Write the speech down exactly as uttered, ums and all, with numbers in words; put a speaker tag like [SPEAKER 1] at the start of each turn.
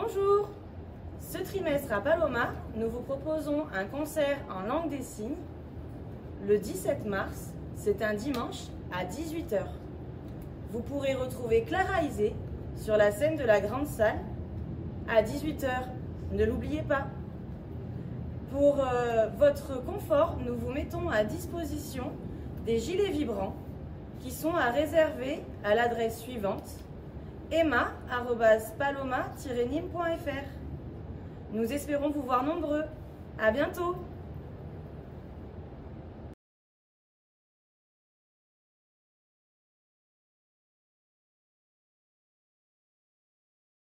[SPEAKER 1] Bonjour! Ce trimestre à Paloma, nous vous proposons un concert en langue des signes le dix-sept mars, c'est un dimanche à dix-huit heures. Vous pourrez retrouver Clara Isé sur la scène de la grande salle à dix-huit heures. Ne l'oubliez pas. Pour euh, votre confort, nous vous mettons à disposition des gilets vibrants qui sont à réserver à l'adresse suivante emma arobase paloma tiret nîmes point f r. Nous espérons vous voir nombreux. À bientôt!